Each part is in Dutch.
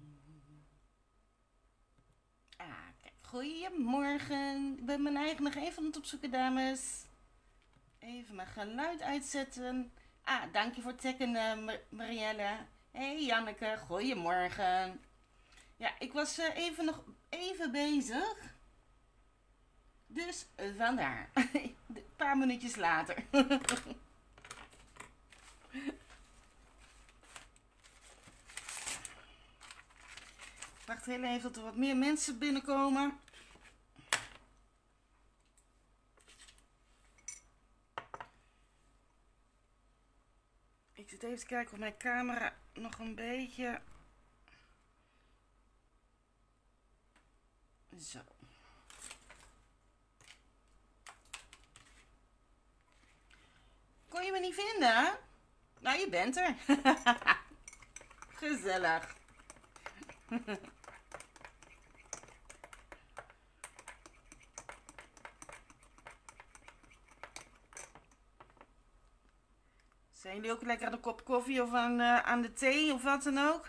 Kijk. Goedemorgen. Ik ben mijn eigen nog even aan het opzoeken, dames. Even mijn geluid uitzetten. Dank je voor het checken, Marielle. Hey Janneke, goedemorgen. Ja, ik was nog even bezig. Dus vandaar. Een paar minuutjes later. Wacht heel even tot er wat meer mensen binnenkomen. Ik zit even te kijken of mijn camera nog een beetje... Zo. Kon je me niet vinden? Nou, je bent er. Gezellig. Zijn jullie ook lekker aan een kop koffie of aan de thee of wat dan ook?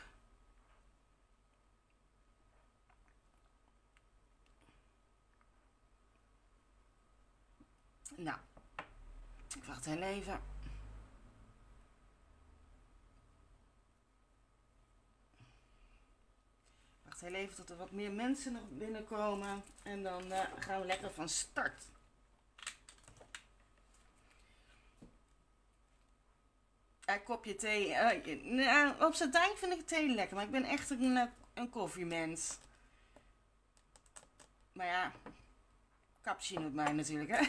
Nou, ik wacht heel even. Wacht heel even tot er wat meer mensen nog binnenkomen. En dan gaan we lekker van start. Kopje thee. Op zijn tijd vind ik thee lekker, maar ik ben echt een koffiemens. Maar ja, cappuccino met mij natuurlijk, hè.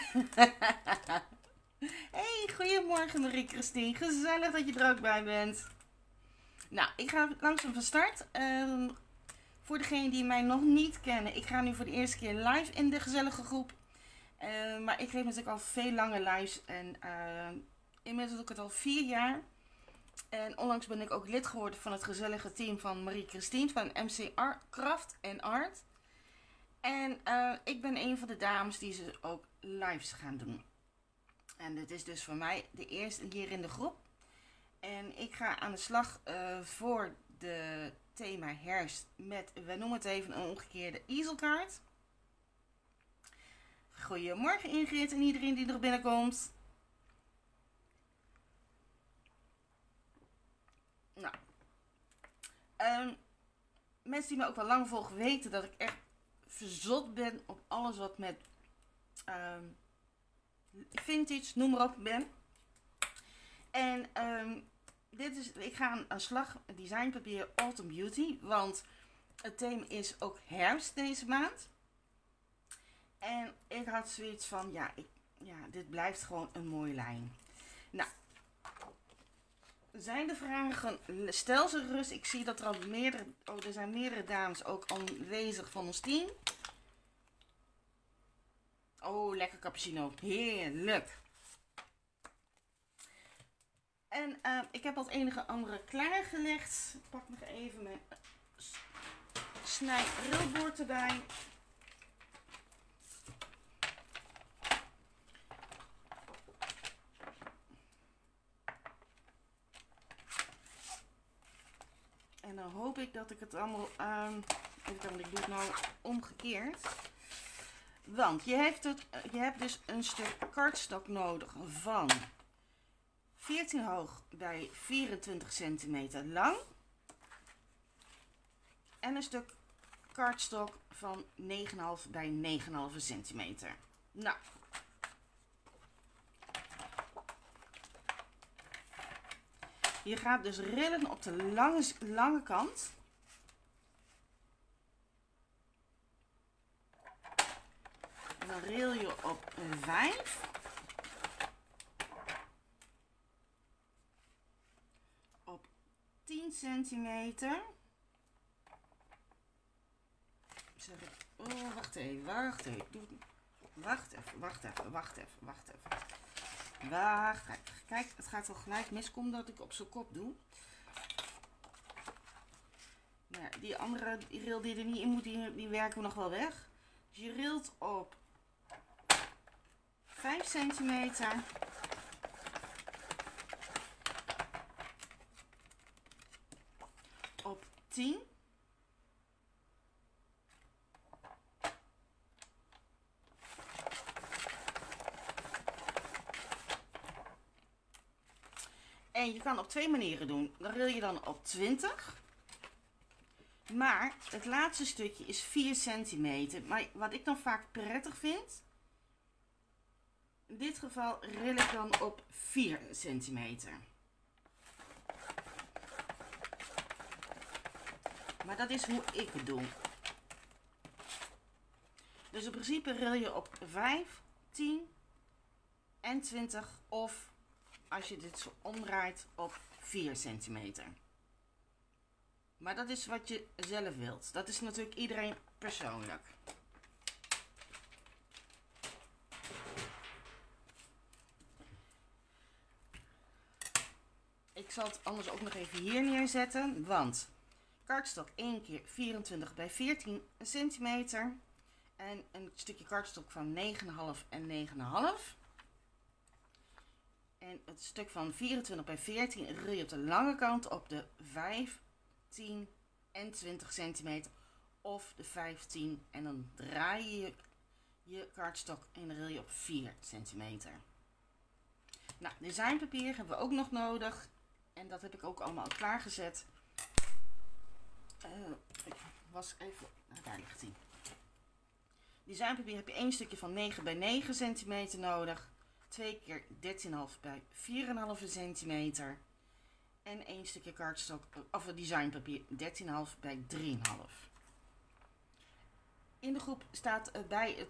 Hey, goedemorgen Marie-Christine. Gezellig dat je er ook bij bent. Nou, ik ga langzaam van start. Voor degenen die mij nog niet kennen, ik ga nu voor de eerste keer live in de gezellige groep. Maar ik geef natuurlijk al veel lange lives en inmiddels doe ik het al 4 jaar. En onlangs ben ik ook lid geworden van het gezellige team van Marie-Christine van MC Craft and Art. En ik ben een van de dames die ze ook lives gaan doen. En dit is dus voor mij de eerste hier in de groep. En ik ga aan de slag voor de thema herfst met, we noemen het even een omgekeerde easelkaart. Goedemorgen Ingrid en iedereen die er binnenkomt. Nou, mensen die me ook wel lang volgen weten dat ik echt verzot ben op alles wat met vintage, noem maar op, ben. En ik ga aan de slag designpapier Autumn Beauty, want het thema is ook herfst deze maand. En ik had zoiets van, dit blijft gewoon een mooie lijn. Nou, zijn de vragen, stel ze gerust. Ik zie dat er al er zijn meerdere dames ook aanwezig van ons team. Oh, lekker cappuccino. Heerlijk. En ik heb al het enige andere klaargelegd. Ik pak nog even mijn snijrilbord erbij. En dan hoop ik dat ik het allemaal ik doe het nou omgekeerd. Want je hebt dus een stuk kartstok nodig van 14 hoog bij 24 centimeter lang. En een stuk kartstok van 9,5 bij 9,5 centimeter. Nou. Je gaat dus rillen op de lange kant. En dan ril je op 5. Op 10 centimeter. Zeg ik, oh, wacht even. Wacht even. Kijk, het gaat al gelijk miskomen dat ik op zijn kop doe. Nou ja, die andere ril die er niet in moet, die werken we nog wel weg. Dus je rilt op 5 centimeter. Op 10. En je kan op 2 manieren doen. Dan ril je dan op 20. Maar het laatste stukje is 4 centimeter. Maar wat ik dan vaak prettig vind. In dit geval ril ik dan op 4 centimeter. Maar dat is hoe ik het doe. Dus in principe ril je op 5, 10 en 20. Of als je dit zo omdraait op 4 centimeter. Maar dat is wat je zelf wilt. Dat is natuurlijk iedereen persoonlijk. Ik zal het anders ook nog even hier neerzetten. Want kartstok 1 keer 24 bij 14 centimeter. En een stukje kartstok van 9,5 en 9,5. En het stuk van 24 bij 14 ril je op de lange kant op de 5, 10 en 20 centimeter. Of de 15 en dan draai je je kartstok en dan ril je op 4 centimeter. Nou, designpapier hebben we ook nog nodig. En dat heb ik ook allemaal klaargezet. Ik was even... daar ligt hij. Designpapier heb je 1 stukje van 9 bij 9 centimeter nodig. 2 keer 13,5 bij 4,5 centimeter. En 1 stukje kartstok, of designpapier 13,5 bij 3,5. In de groep staat bij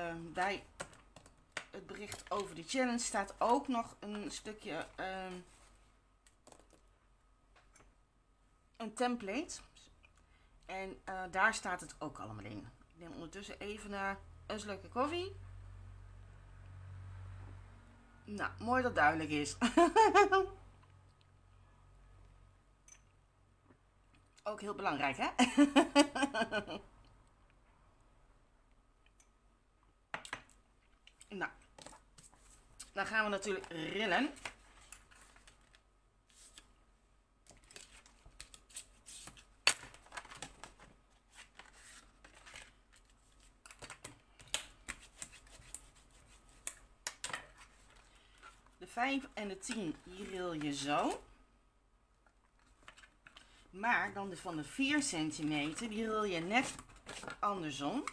het bericht over de challenge staat ook nog een stukje een template. En daar staat het ook allemaal in. Ik neem ondertussen even naar een slokje koffie. Nou, mooi dat duidelijk is. Ook heel belangrijk, hè? Nou, dan gaan we natuurlijk rillen. De 5 en de 10, die ril je zo. Maar dan van de 4 centimeter, die ril je net andersom.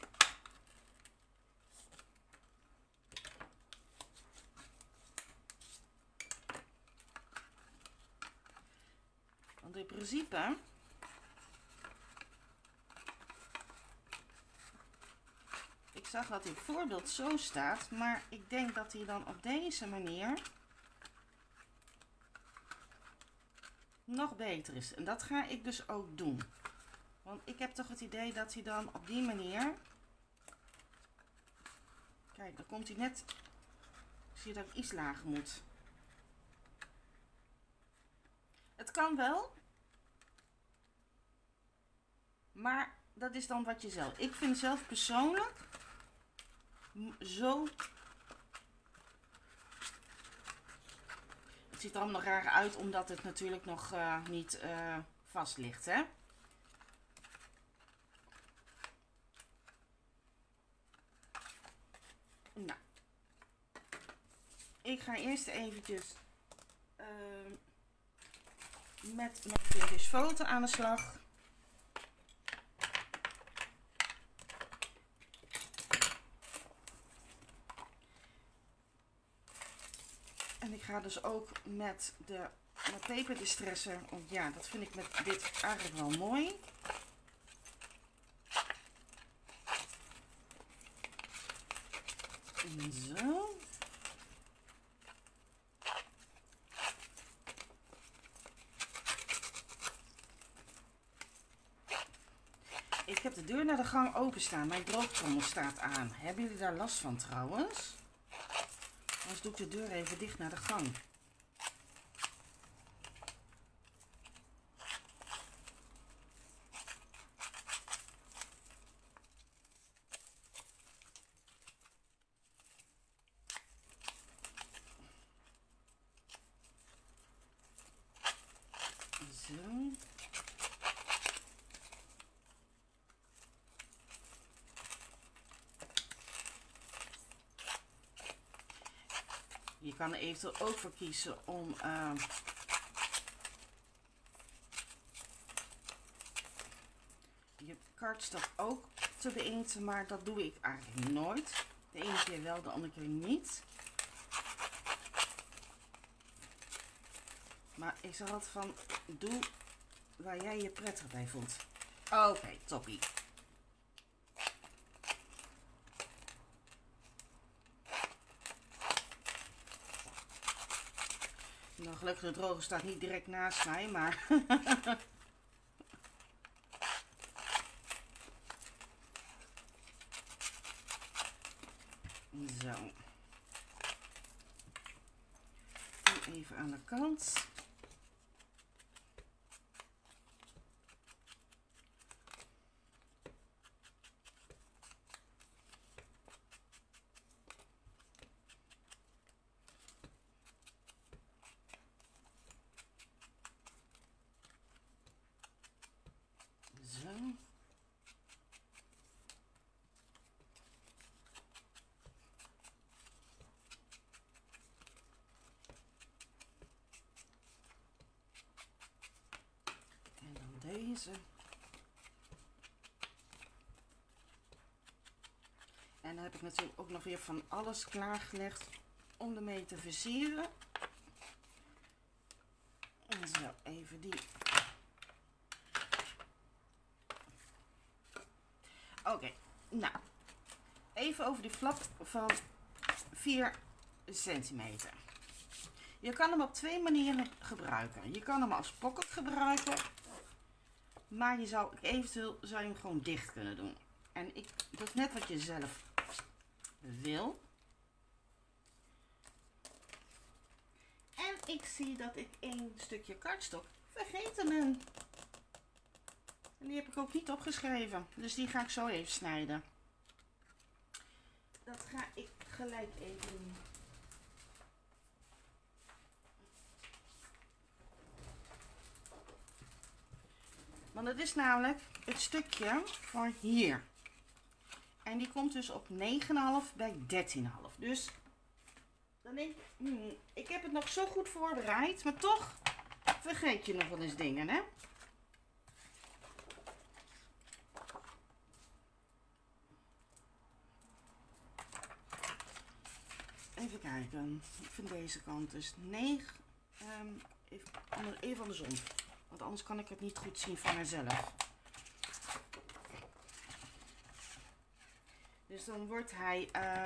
Want in principe ik zag dat dit voorbeeld zo staat, maar ik denk dat hij dan op deze manier nog beter is. En dat ga ik dus ook doen. Want ik heb toch het idee dat hij dan op die manier... Kijk, dan komt hij net... Zie je dat ik iets lager moet. Het kan wel. Maar dat is dan wat je zelf... Ik vind zelf persoonlijk zo... Het ziet er allemaal nog raar uit, omdat het natuurlijk nog niet vast ligt, hè. Nou. Ik ga eerst eventjes met mijn vintage foto aan de slag. En ik ga dus ook met de paper distresser, want ja, dat vind ik met dit eigenlijk wel mooi. En zo. Ik heb de deur naar de gang openstaan. Mijn droogtrommel staat aan. Hebben jullie daar last van trouwens? Anders doe ik de deur even dicht naar de gang. Zo. Je kan er eventueel ook voor kiezen om cardstock ook te beïnkten, maar dat doe ik eigenlijk nooit. De ene keer wel, de andere keer niet. Maar ik zeg altijd van, doe waar jij je prettig bij voelt. Oké, toppie. Nou, gelukkig de droger staat niet direct naast mij, maar... Zo. En even aan de kant. Zo. En dan deze. En dan heb ik natuurlijk ook nog weer van alles klaargelegd om ermee te versieren. En zo, even die. Oké, nou. Even over die flap van 4 centimeter. Je kan hem op 2 manieren gebruiken. Je kan hem als pocket gebruiken. Maar je zou eventueel je hem gewoon dicht kunnen doen. En dat is net wat je zelf wil. En ik zie dat ik 1 stukje cardstock vergeten ben. En die heb ik ook niet opgeschreven. Dus die ga ik zo even snijden. Dat ga ik gelijk even doen. Want het is namelijk het stukje van hier. En die komt dus op 9,5 bij 13,5. Dus dan denk ik, ik heb het nog zo goed voorbereid. Maar toch vergeet je nog wel eens dingen, hè? Even kijken. Ik vind deze kant dus 9. Even andersom. Want anders kan ik het niet goed zien van mezelf. Dus dan wordt hij...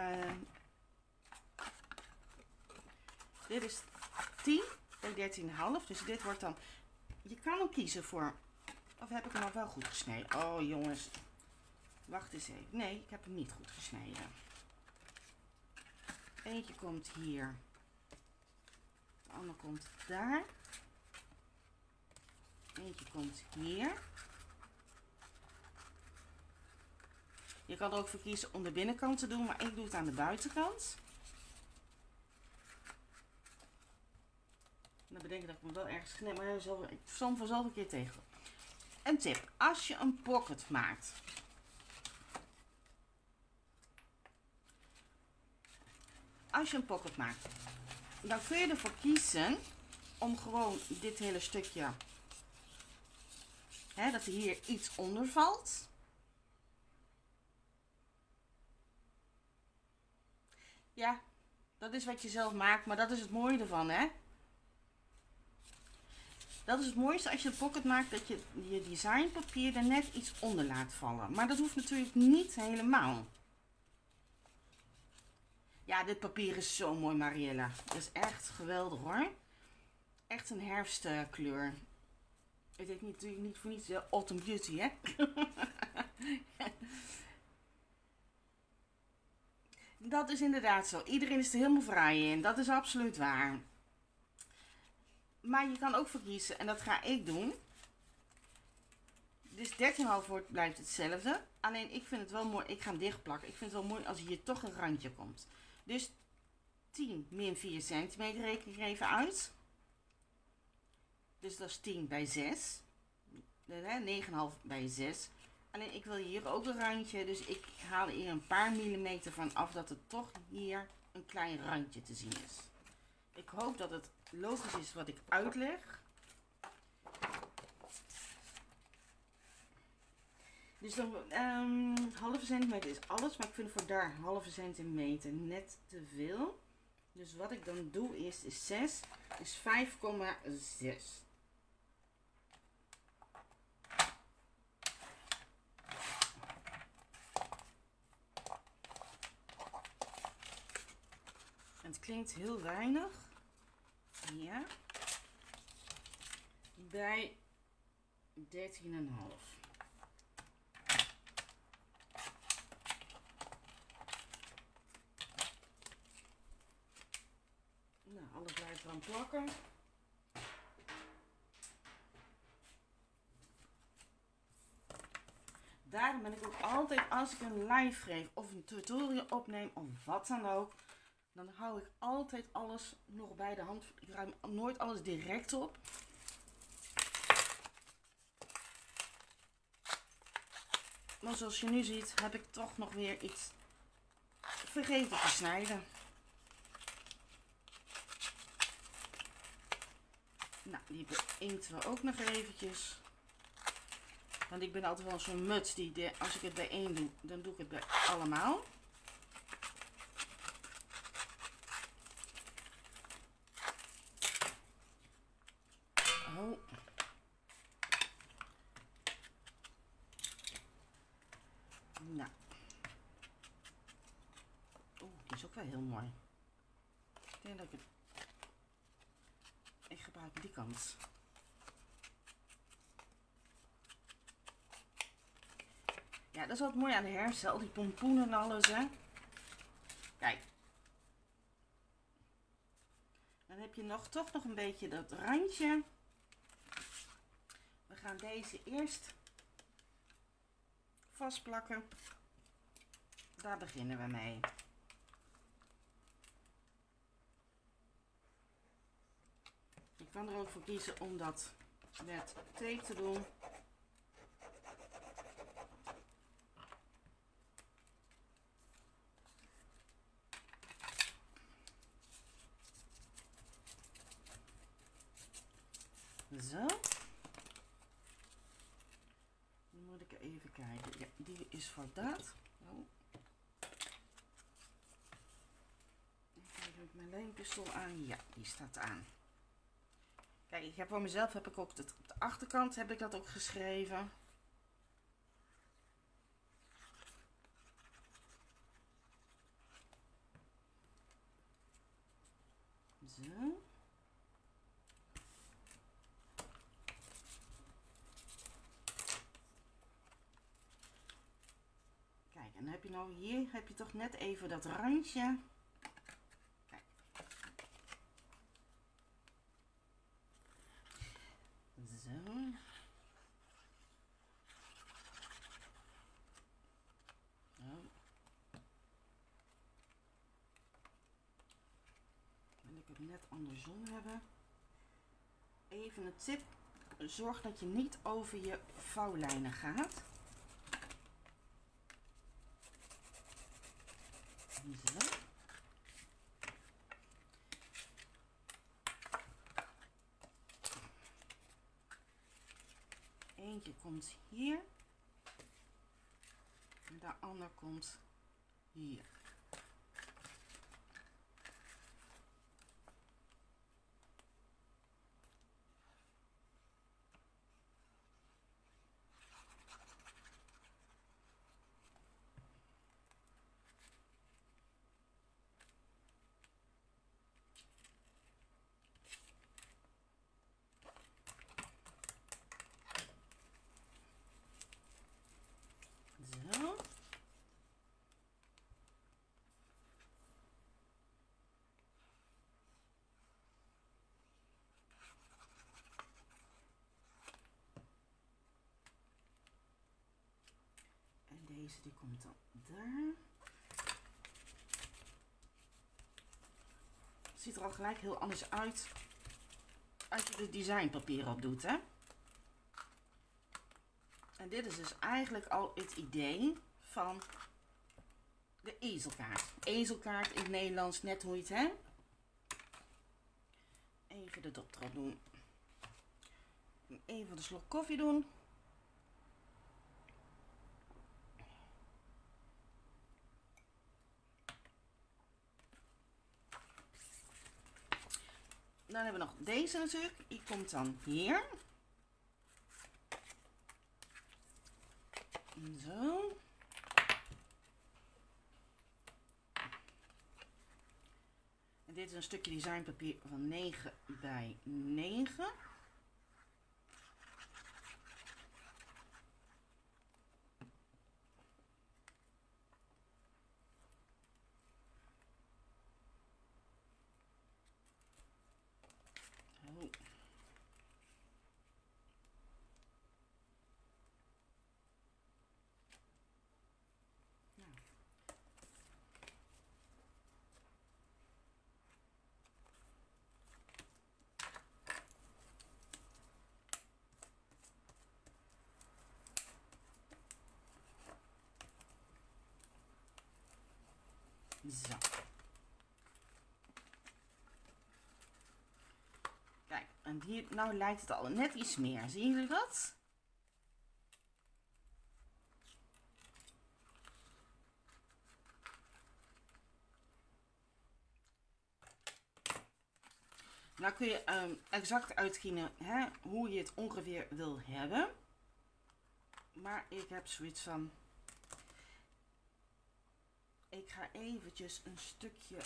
dit is 10 bij 13,5. Dus dit wordt dan... Je kan hem kiezen voor... Of heb ik hem nog wel goed gesneden? Oh jongens. Wacht eens even. Nee, ik heb hem niet goed gesneden. Eentje komt hier. De andere komt daar. Eentje komt hier. Je kan er ook voor kiezen om de binnenkant te doen, maar ik doe het aan de buitenkant. Dan bedenk ik dat ik me wel ergens knip, maar soms zal een keer tegen. Een tip, als je een pocket maakt. Als je een pocket maakt, dan kun je ervoor kiezen om gewoon dit hele stukje, dat er hier iets onder valt. Ja, dat is wat je zelf maakt, maar dat is het mooie ervan, hè. Dat is het mooiste als je een pocket maakt, dat je je designpapier er net iets onder laat vallen. Maar dat hoeft natuurlijk niet helemaal. Ja, dit papier is zo mooi, Mariella. Dat is echt geweldig, hoor. Echt een herfstkleur. Het heet natuurlijk niet voor niets Autumn Beauty, hè. Dat is inderdaad zo. Iedereen is er helemaal vrij in. Dat is absoluut waar. Maar je kan ook voor kiezen, en dat ga ik doen. Dus 13,5 wordt, blijft hetzelfde. Alleen ik vind het wel mooi. Ik ga hem dichtplakken. Ik vind het wel mooi als hier toch een randje komt. Dus 10 min 4 centimeter reken ik even uit. Dus dat is 10 bij 6. 9,5 bij 6. Alleen ik wil hier ook een randje. Dus ik haal hier een paar millimeter van af, dat het toch hier een klein randje te zien is. Ik hoop dat het logisch is wat ik uitleg. Dus dan halve centimeter is alles, maar ik vind voor daar halve centimeter net te veel. Dus wat ik dan doe is 6, is 5,6. Het klinkt heel weinig. Ja. Bij 13,5. Nou, alles blijft eraan plakken. Daarom ben ik ook altijd, als ik een live geef of een tutorial opneem of wat dan ook, dan hou ik altijd alles nog bij de hand. Ik ruim nooit alles direct op. Maar zoals je nu ziet, heb ik toch nog weer iets vergeten te snijden. Nou, die beïnkten we ook nog eventjes. Want ik ben altijd wel zo'n muts die, als ik het bij één doe, dan doe ik het bij allemaal. Oh. Nou. Oeh, die is ook wel heel mooi. Ik denk dat ik gebruik die kant. Ja, dat is wat mooi aan de herfst, al die pompoenen en alles, hè. Kijk. Dan heb je toch nog een beetje dat randje. We gaan deze eerst vastplakken. Daar beginnen we mee. Ik kan er ook voor kiezen om dat met tape te doen. Zo. Dan moet ik even kijken. Ja, die is voor dat. Oh. Even met mijn lijnpistool aan. Ja, die staat aan. Kijk, ik heb voor mezelf heb ik ook op de achterkant heb ik dat ook geschreven. Zo. Kijk, en dan heb je nou hier heb je toch net even dat randje. Kijk. Zo. Oh. Wil ik het net andersom hebben. Even een tip. Zorg dat je niet over je vouwlijnen gaat. Zo. Eentje komt hier. En de ander komt hier. Zo. En deze die komt dan daar. Ziet er al gelijk heel anders uit als je de designpapier op doet, hè. En dit is dus eigenlijk al het idee van de ezelkaart. Ezelkaart in het Nederlands, net hoe je het, hè. Even de dop erop doen. Even de slok koffie doen. Dan hebben we nog deze natuurlijk. Die komt dan hier. Zo. En dit is een stukje designpapier van 9 bij 9. Zo. Kijk, en hier, nou lijkt het al net iets meer. Zien jullie dat? Nou kun je exact uitkiezen hoe je het ongeveer wil hebben. Maar ik heb zoiets van... Ik ga eventjes een stukje...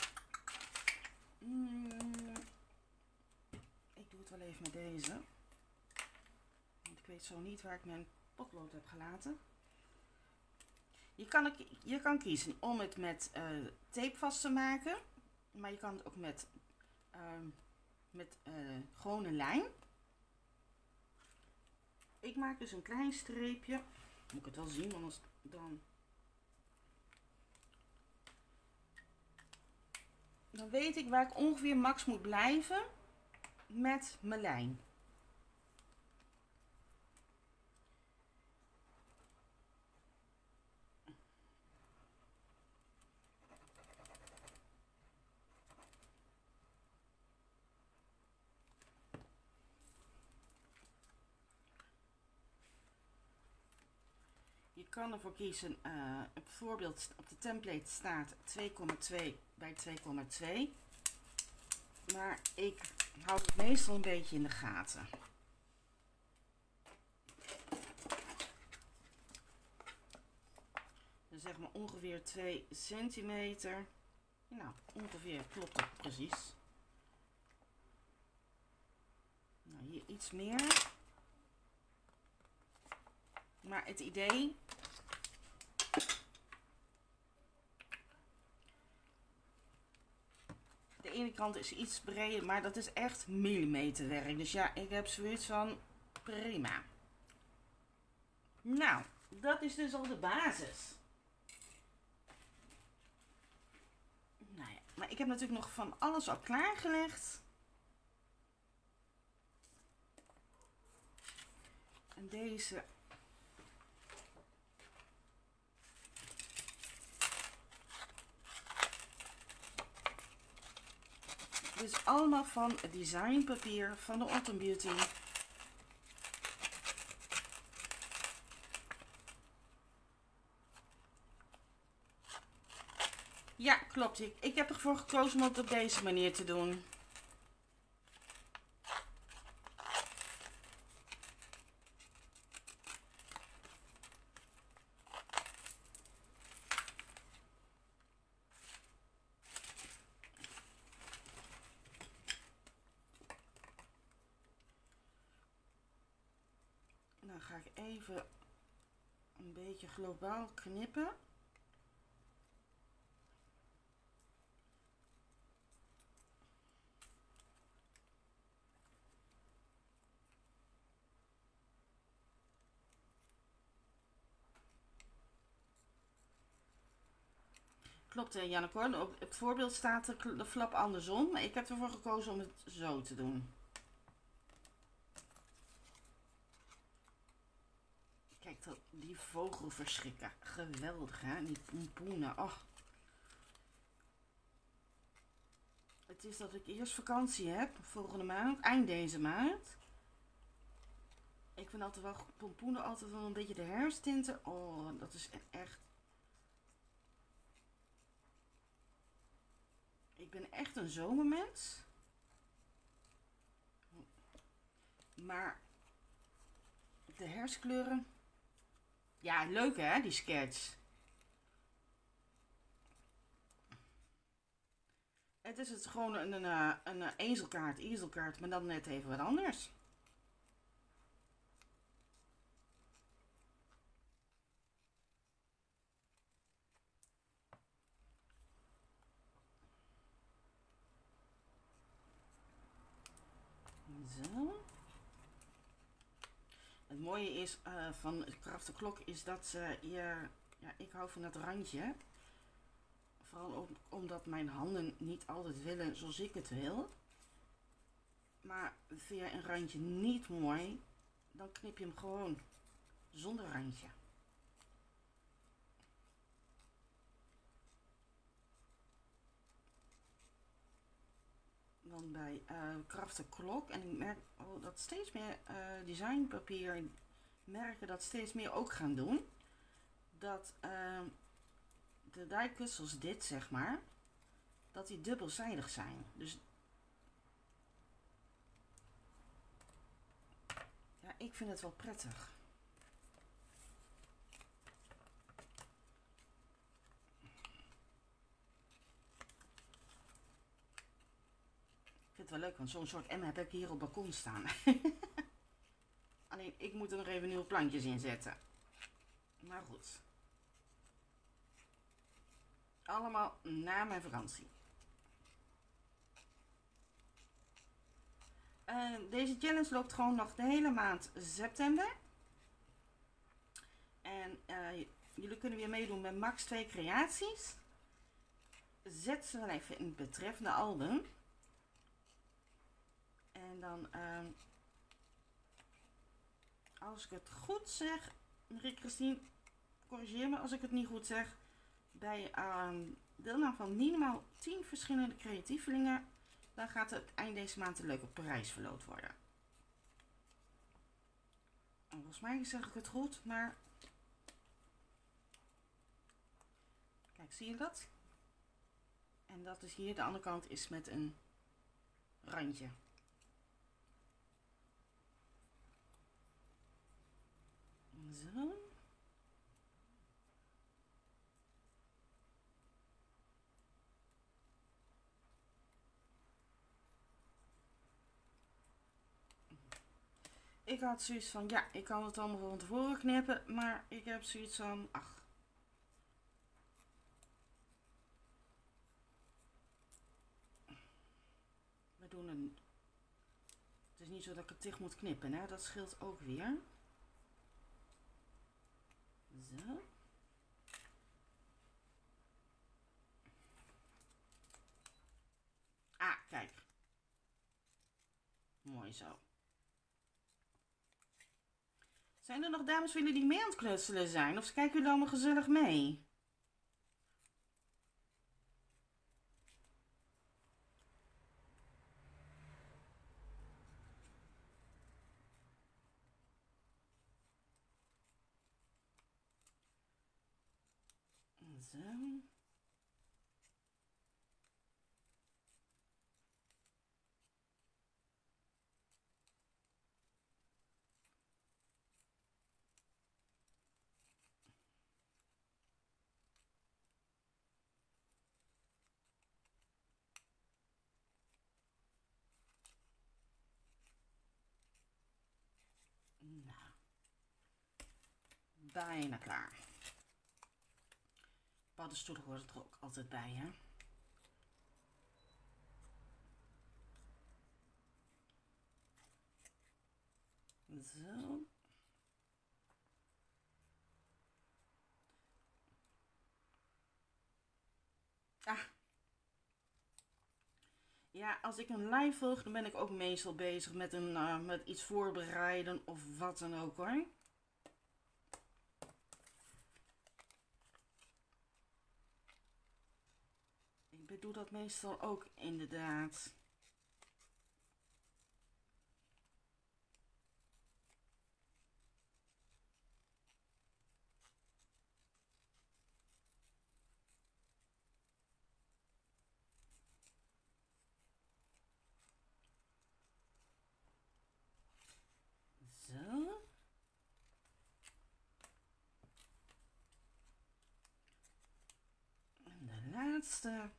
ik doe het wel even met deze. Want ik weet zo niet waar ik mijn potlood heb gelaten. Je kan kiezen om het met tape vast te maken. Maar je kan het ook met gewone lijm. Ik maak dus een klein streepje. Moet ik het wel zien, anders dan... Dan weet ik waar ik ongeveer max moet blijven met mijn lijn. Je kan ervoor kiezen, bijvoorbeeld op de template staat 2,2 bij 2,2. Maar ik hou het meestal een beetje in de gaten. Dus zeg maar ongeveer 2 centimeter. Nou, ongeveer klopt het precies. Nou, hier iets meer. Maar het idee... De ene kant is iets breder, maar dat is echt millimeterwerk. Dus ja, ik heb zoiets van prima. Nou, dat is dus al de basis. Nou ja, maar ik heb natuurlijk nog van alles al klaargelegd. En deze... Dit is allemaal van het designpapier van de Autumn Beauty. Ja, klopt. Ik heb ervoor gekozen om het op deze manier te doen. Dan ga ik even een beetje globaal knippen. Klopt, Janneke hoor. Op het voorbeeld staat de flap andersom, maar ik heb ervoor gekozen om het zo te doen. Kijk, die vogelverschrikker. Geweldig, hè? Die pompoenen. Oh. Het is dat ik eerst vakantie heb, volgende maand, eind deze maand. Ik vind altijd wel pompoenen altijd wel een beetje de herfsttinten. Oh, dat is echt... Ik ben echt een zomermens. Maar de herfstkleuren. Ja, leuk hè, die sketch. Het is gewoon een ezelkaart, maar dan net even wat anders. Zo. Het mooie is van de krachtenklok is dat ja, ik hou van dat randje. Vooral omdat mijn handen niet altijd willen zoals ik het wil. Maar vind je een randje niet mooi, dan knip je hem gewoon zonder randje. Dan bij krachtenklok, en ik merk dat steeds meer designpapier merken dat steeds meer ook gaan doen. Dat de dijkussels dit zeg maar, dat die dubbelzijdig zijn. Dus ja, ik vind het wel prettig. Ik vind het wel leuk, want zo'n soort M heb ik hier op het balkon staan. Alleen ik moet er nog even nieuwe plantjes in zetten. Maar goed. Allemaal na mijn vakantie. Deze challenge loopt gewoon nog de hele maand september. En jullie kunnen weer meedoen met max 2 creaties. Zet ze dan even in het betreffende album. En dan, als ik het goed zeg, Marie-Christine, corrigeer me als ik het niet goed zeg. Bij deelname van minimaal 10 verschillende creatievelingen, dan gaat het eind deze maand een leuke prijs verloot worden. En volgens mij zeg ik het goed, maar kijk, zie je dat? En dat is hier, de andere kant is met een randje. Zo. Ik had zoiets van, ja, ik kan het allemaal van tevoren knippen, maar ik heb zoiets van, ach. We doen een... Het is niet zo dat ik het dicht moet knippen, hè? Dat scheelt ook weer. Zo. Ah, kijk. Mooi zo. Zijn er nog dames van jullie die mee aan het knutselen zijn? Of kijken jullie allemaal gezellig mee? Zo. Nou, bijna klaar. Paddenstoelen hoort er ook altijd bij, hè? Zo. Ah. Ja, als ik een live volg, dan ben ik ook meestal bezig met, met iets voorbereiden of wat dan ook, hoor. Ik doe dat meestal ook inderdaad. laatste.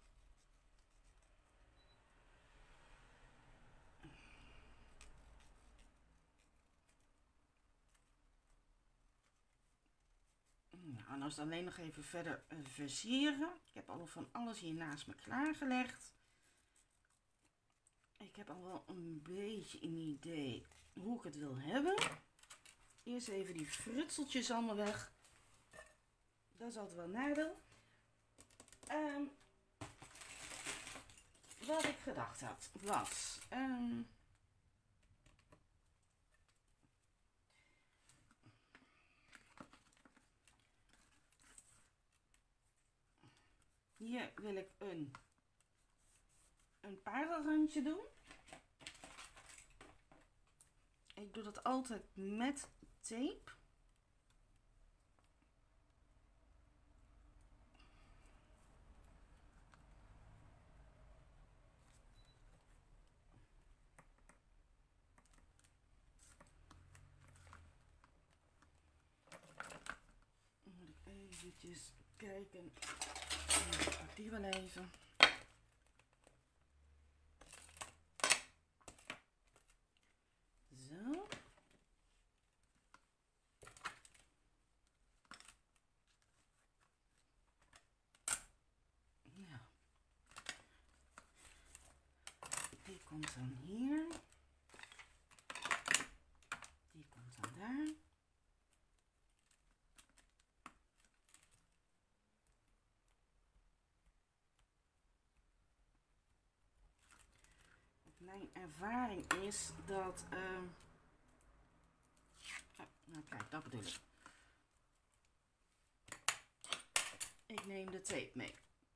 Nou, nou is het alleen nog even verder versieren. Ik heb al van alles hier naast me klaargelegd. Ik heb al wel een beetje een idee hoe ik het wil hebben. Eerst even die frutseltjes allemaal weg. Dat is altijd wel een nadeel. Wat ik gedacht had was... hier wil ik een parelrandje doen. Ik doe dat altijd met tape. Moet ik eventjes kijken. Ik pak die wel even. Zo. Nou. Die komt dan hier. Die komt dan daar. Mijn ervaring is dat... nou kijk, dat bedoel ik. Ik neem de tape mee.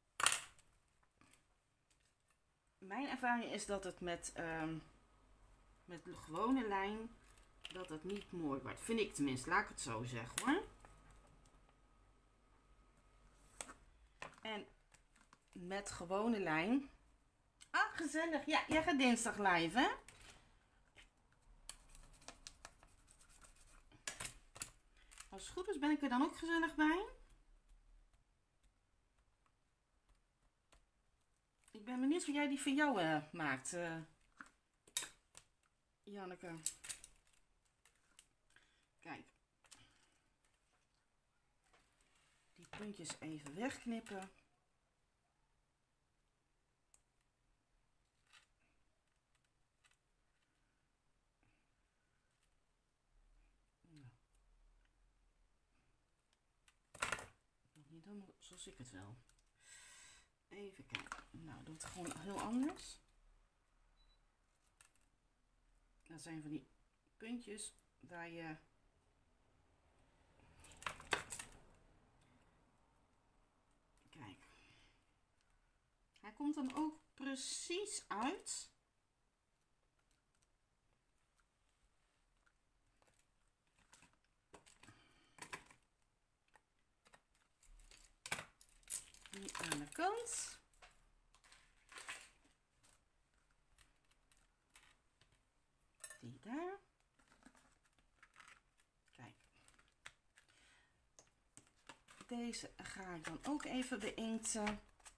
Mijn ervaring is dat het met de gewone lijn, dat het niet mooi wordt. Vind ik tenminste, laat ik het zo zeggen hoor. En met gewone lijn... Ah, gezellig. Ja, jij gaat dinsdag live, hè? Als het goed is, ben ik er dan ook gezellig bij. Ik ben benieuwd hoe jij die van jou maakt, Janneke. Kijk. Die puntjes even wegknippen. Niet helemaal zoals ik het wil. Even kijken. Nou, doe het gewoon heel anders. Dat zijn van die puntjes waar je... Kijk. Hij komt dan ook precies uit. Die aan de kant. Die daar. Kijk. Deze ga ik dan ook even beinkten.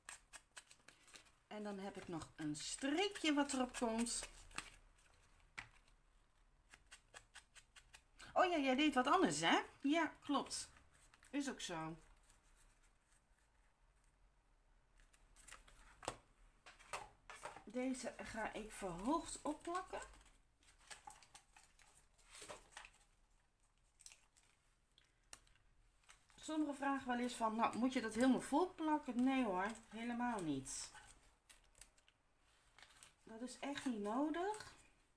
En dan heb ik nog een streepje wat erop komt. Oh ja, jij deed wat anders, hè? Ja, klopt. Is ook zo. Deze ga ik verhoogd opplakken. Sommigen vragen wel eens van, nou, moet je dat helemaal vol plakken? Nee hoor, helemaal niet. Dat is echt niet nodig.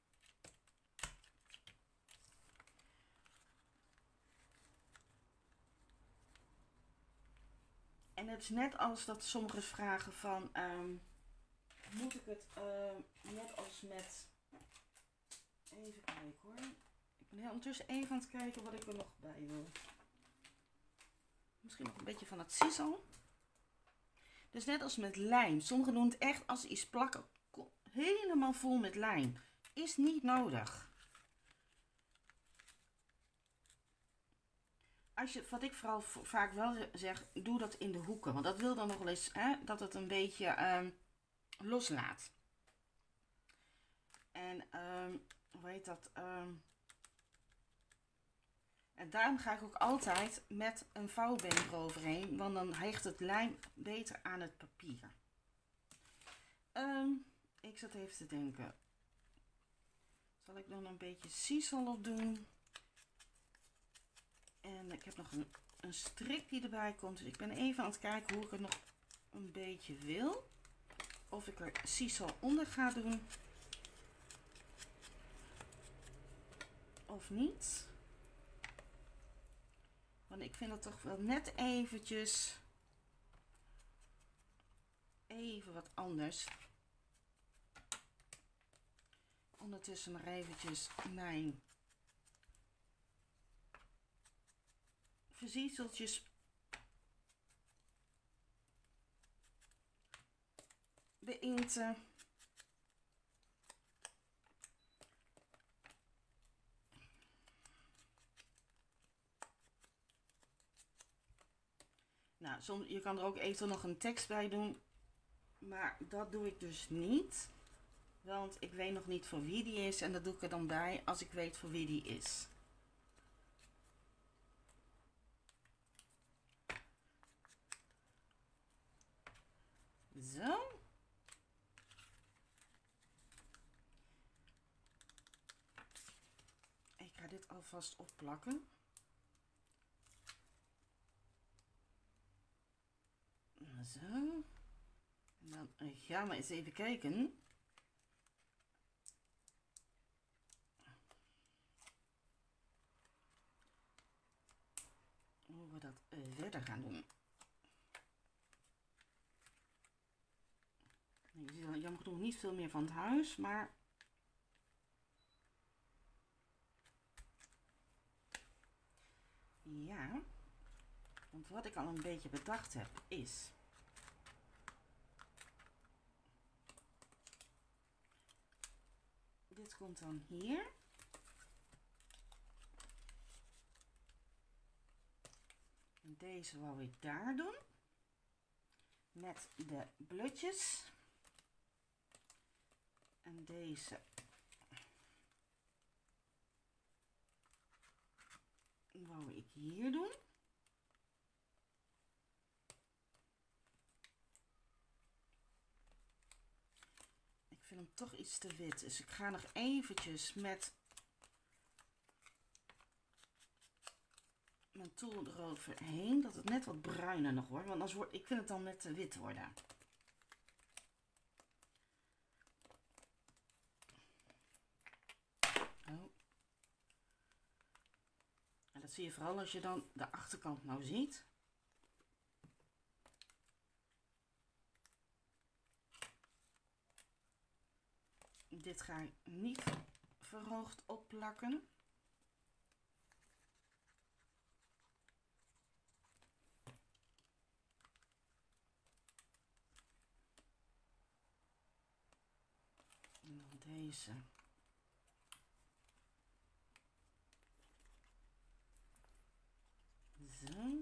En het is net als dat sommigen vragen van, moet ik het net als met... Even kijken hoor. Ik ben heel ondertussen even aan het kijken wat ik er nog bij wil. Misschien nog een beetje van het sisal. Dus net als met lijm. Sommigen doen het echt als ze iets plakken. Helemaal vol met lijm. Is niet nodig. als je, wat ik vooral vaak wel zeg, doe dat in de hoeken. Want dat wil dan nog wel eens, dat het een beetje loslaat. En hoe heet dat? En daarom ga ik ook altijd met een vouwbeen eroverheen. Want dan hecht het lijm beter aan het papier. Ik zat even te denken. Zal ik dan een beetje sisal op doen? En ik heb nog een strik die erbij komt. Dus ik ben even aan het kijken hoe ik het nog een beetje wil. Of ik er sisal onder ga doen. Of niet. Want ik vind het toch wel net eventjes even wat anders. Ondertussen maar eventjes mijn verziezeltjes beïnten. Nou, soms, je kan er ook eventueel nog een tekst bij doen. Maar dat doe ik dus niet. Want ik weet nog niet voor wie die is. En dat doe ik er dan bij als ik weet voor wie die is. Zo. Ik ga dit alvast opplakken. Zo. En dan gaan we eens even kijken. Hoe we dat verder gaan doen. Je ziet er jammer genoeg niet veel meer van het huis, maar ja, want wat ik al een beetje bedacht heb is dit komt dan hier. En deze wou ik daar doen. Met de blutjes. En deze wou ik hier doen. Ik vind hem toch iets te wit. Dus ik ga nog eventjes met mijn tool eroverheen. Dat het net wat bruiner nog wordt. Want anders wordt, ik vind het dan net te wit worden. Oh. En dat zie je vooral als je dan de achterkant nou ziet. Dit ga ik niet verhoogd opplakken. En dan deze. Zo.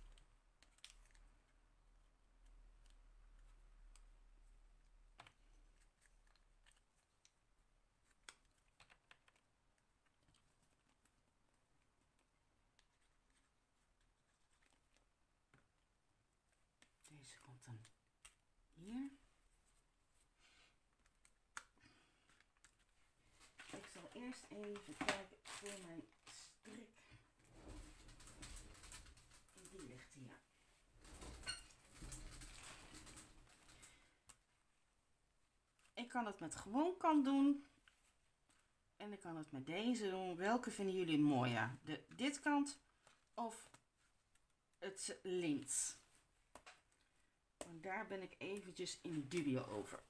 Deze komt dan hier. Ik zal eerst even kijken voor mijn strik. Die ligt hier. Ik kan het met gewoon kant doen. En ik kan het met deze doen. Welke vinden jullie mooier? Dit kant of het lint? Want daar ben ik eventjes in dubio over.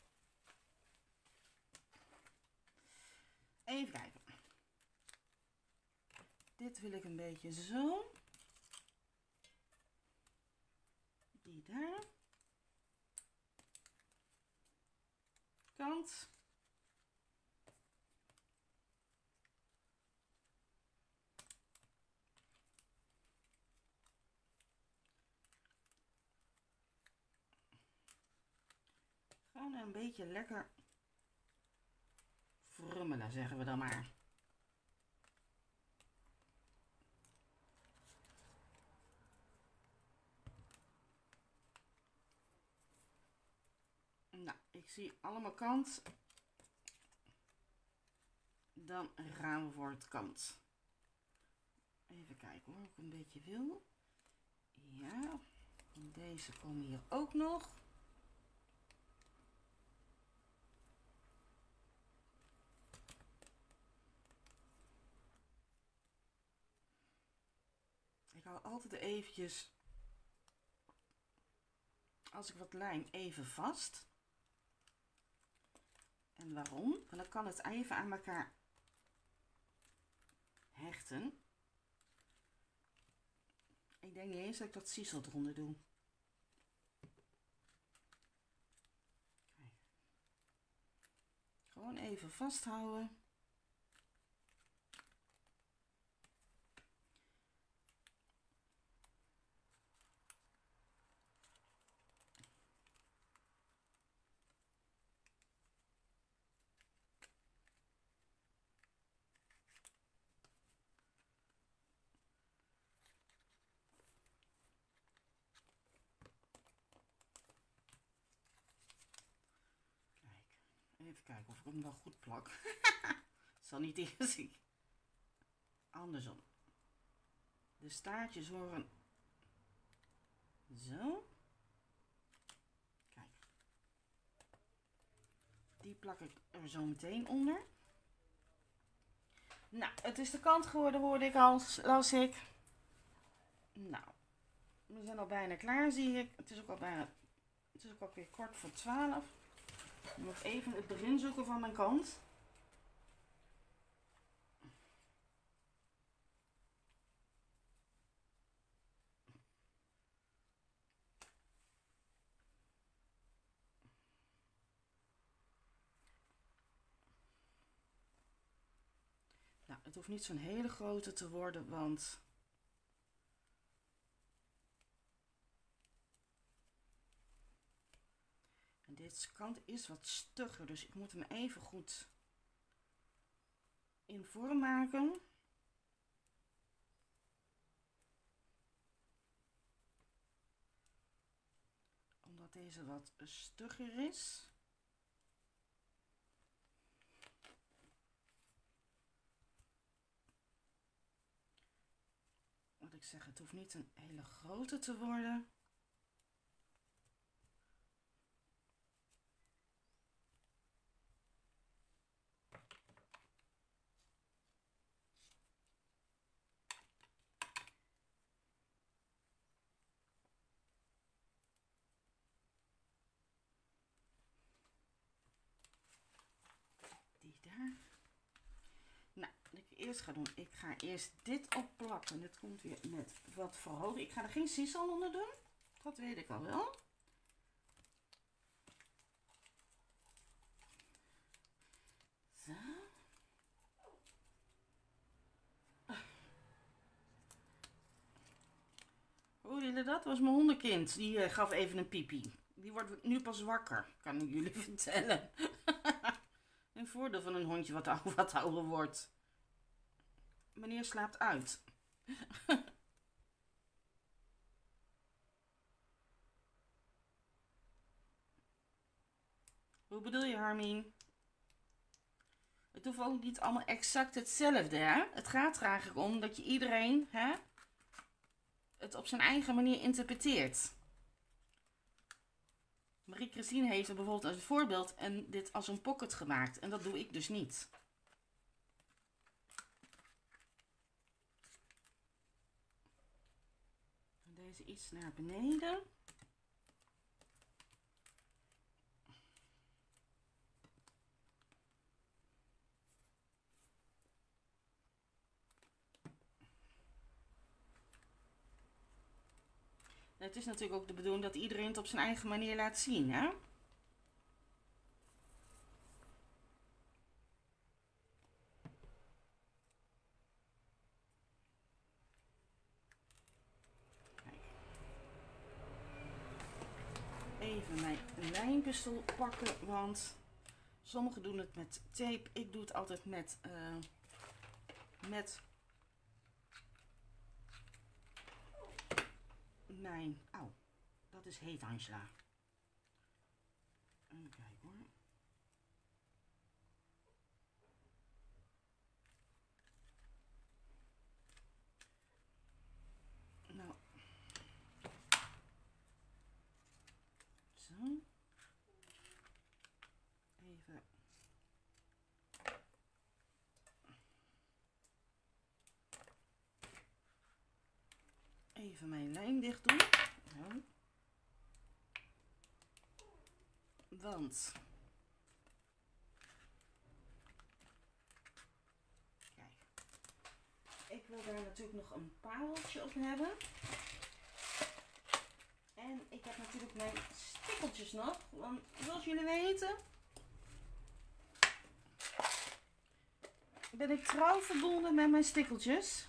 Even kijken. Dit wil ik een beetje zo. Die daar. Kant. Gewoon een beetje lekker frummelen, zeggen we dan maar. Nou, ik zie allemaal kant. Dan gaan we voor het kant. Even kijken hoor, of ik een beetje wil. Ja, deze komen hier ook nog. Ik hou altijd eventjes, als ik wat lijm, even vast. En waarom? Want dan kan het even aan elkaar hechten. Ik denk niet eens dat ik dat sisel eronder doe. Kijk. Gewoon even vasthouden. Even kijken of ik hem wel goed plak. Het zal niet eerst zien. Andersom. De staartjes horen zo. Kijk. Die plak ik er zo meteen onder. Nou, het is de kant geworden, hoorde ik al, las ik. Nou, we zijn al bijna klaar, zie ik. Het is ook alweer kwart voor 12. Ik moet even het begin zoeken van mijn kant. Nou, het hoeft niet zo'n hele grote te worden, want en deze kant is wat stugger, dus ik moet hem even goed in vorm maken. Omdat deze wat stugger is. Wat ik zeg, het hoeft niet een hele grote te worden. Die daar. Nou, wat ik eerst ga doen, ik ga eerst dit opplakken. Dit komt weer met wat verhogen. Ik ga er geen sisal onder doen. Dat weet ik al wel. Zo. Hoorden jullie dat? Was mijn hondenkind. Die gaf even een piepie. Die wordt nu pas wakker, kan ik jullie vertellen. Een voordeel van een hondje wat ouder wordt. Meneer slaapt uit. Hoe bedoel je, Harmien? Het hoeft ook niet allemaal exact hetzelfde, hè? Het gaat er eigenlijk om dat je iedereen, hè, het op zijn eigen manier interpreteert. Marie-Christine heeft er bijvoorbeeld als voorbeeld en dit als een pocket gemaakt. En dat doe ik dus niet. Deze iets naar beneden. Het is natuurlijk ook de bedoeling dat iedereen het op zijn eigen manier laat zien, hè? Kijk. even mijn lijnpistool pakken, want sommigen doen het met tape. Ik doe het altijd met mijn... Auw, dat is heet, Angela. Even kijken hoor. Nou. Zo. Even. Even mijn lijn dicht doen. Zo. Want kijk, ik wil daar natuurlijk nog een pareltje op hebben. En ik heb natuurlijk mijn stikkeltjes nog. Want zoals jullie weten ben ik trouw verbonden met mijn stikkeltjes.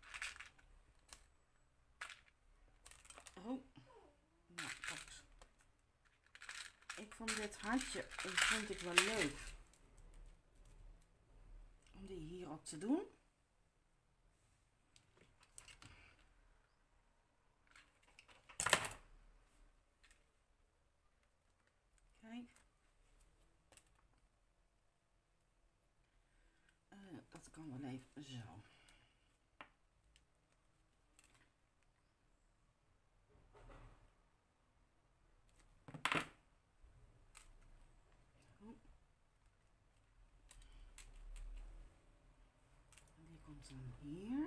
Oh, nou, kijk. Ik vond dit hartje wel leuk om die hierop te doen. Kijk. Dat kan wel even zo. Die komt dan hier.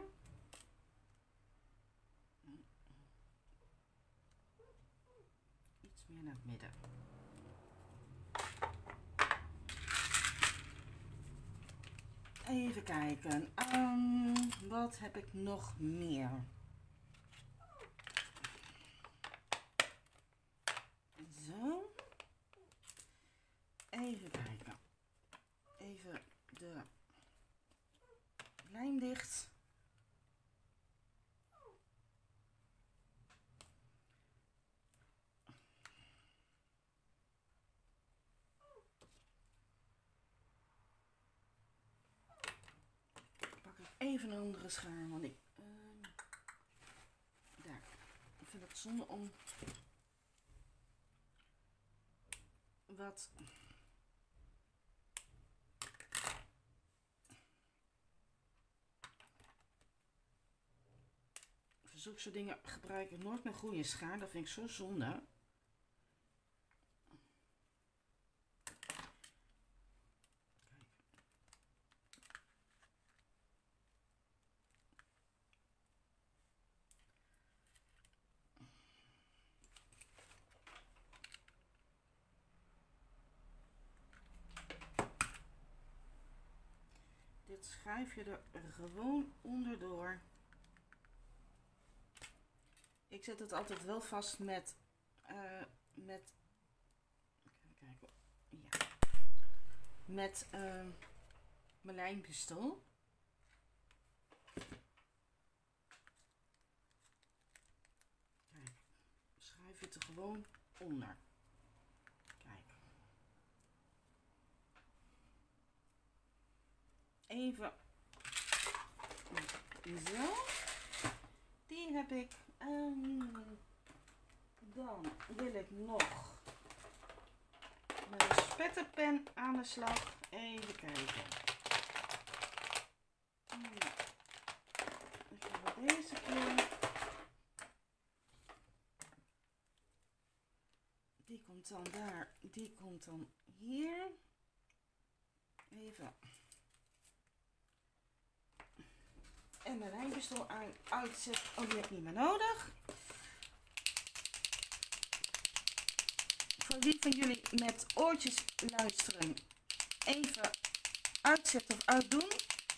Iets meer naar het midden. Even kijken. Wat heb ik nog meer? Zo. Even kijken. Even de lijn dicht. Even een andere schaar, want ik daar. Ik vind het zonde om wat voor zulke soort dingen gebruik ik nooit een goede schaar. Dat vind ik zo zonde. Dit schuif je er gewoon onderdoor. Ik zet het altijd wel vast met even kijken. Ja. Met mijn lijnpistool. Kijk, schuif je het er gewoon onder. Kijk. Even zo. Die heb ik. Dan wil ik nog met een spetterpen aan de slag. Even kijken. Even deze keer. Die komt dan daar. Die komt dan hier. Even. En mijn lijnpistool uitzet. Oh, die heb ik niet meer nodig. Voor wie van jullie met oortjes luisteren, even uitzetten of uitdoen.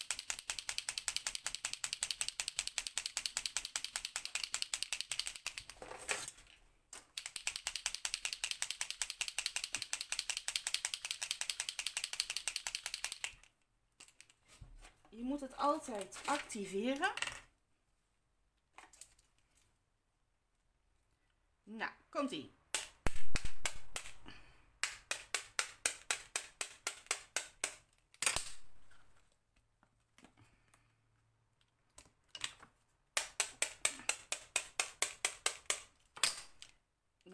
Je moet het altijd activeren. Nou, komt ie.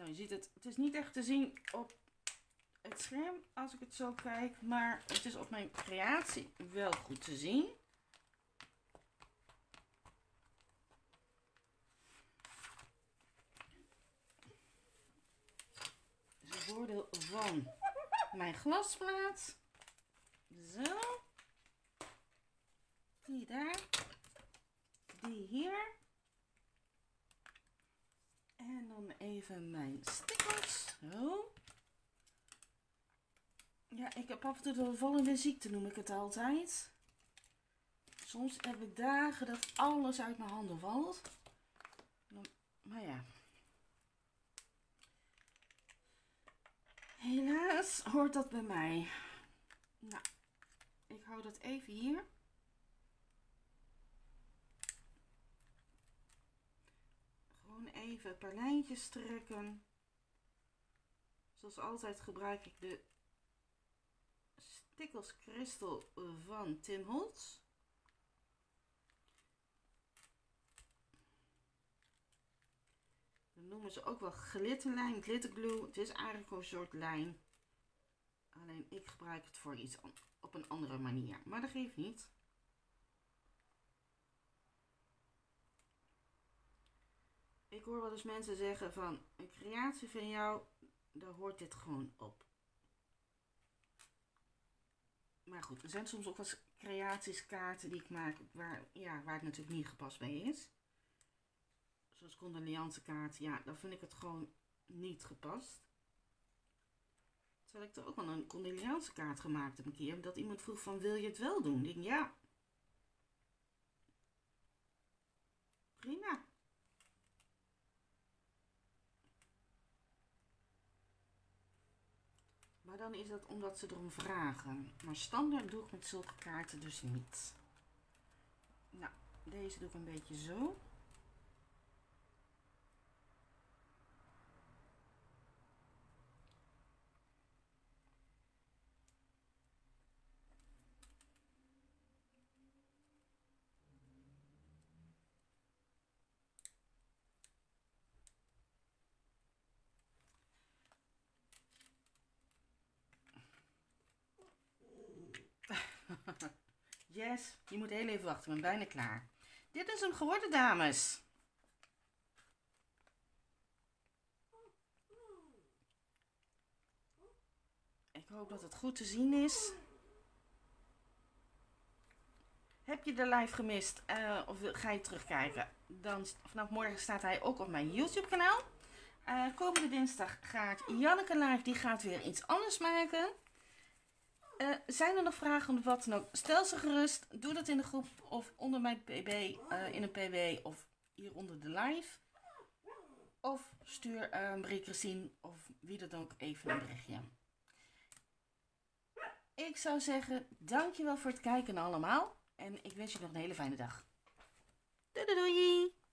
Nou, je ziet het. Het is niet echt te zien op het scherm als ik het zo kijk. Maar het is op mijn creatie wel goed te zien. Dus de voordeel van mijn glasplaat. Zo. Die daar. Die hier. En dan even mijn stickers. Zo. Ja, ik heb af en toe de vallende ziekte, noem ik het altijd. Soms heb ik dagen dat alles uit mijn handen valt. Maar ja. Helaas hoort dat bij mij. Nou, ik hou dat even hier. Gewoon even een paar lijntjes trekken. Zoals altijd gebruik ik de Stickles Crystal van Tim Holtz. Dat noemen ze ook wel glitterlijn, glitterglue. Het is eigenlijk een soort lijn. Alleen ik gebruik het voor iets op een andere manier. Maar dat geeft niet. Ik hoor wel eens mensen zeggen van een creatie van jou, daar hoort dit gewoon op. Maar goed, er zijn soms ook wel creaties, kaarten die ik maak waar het natuurlijk niet gepast bij is. Zoals condoleancekaart, ja, dan vind ik het gewoon niet gepast. Terwijl ik er ook wel een condoleancekaart gemaakt heb een keer, dat iemand vroeg van wil je het wel doen? Ik denk ja. Prima. Maar dan is dat omdat ze erom vragen. Maar standaard doe ik met zulke kaarten dus niet. Nou, deze doe ik een beetje zo. Yes, je moet heel even wachten, ik ben bijna klaar. Dit is hem geworden, dames. Ik hoop dat het goed te zien is. Heb je de live gemist of ga je terugkijken? Dan vanaf morgen staat hij ook op mijn YouTube kanaal. Komende dinsdag gaat Janneke live, die gaat weer iets anders maken. Zijn er nog vragen of wat dan ook? Stel ze gerust. Doe dat in de groep of onder mijn pb, in een pb of hier onder de live. Of stuur Marie-Christine of wie dat ook even een berichtje. Ik zou zeggen, dankjewel voor het kijken allemaal. En ik wens je nog een hele fijne dag. Doei doei!